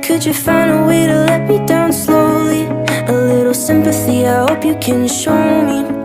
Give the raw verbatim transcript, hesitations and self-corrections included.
Could you find a way to let me down slowly? A little sympathy, I hope you can show me.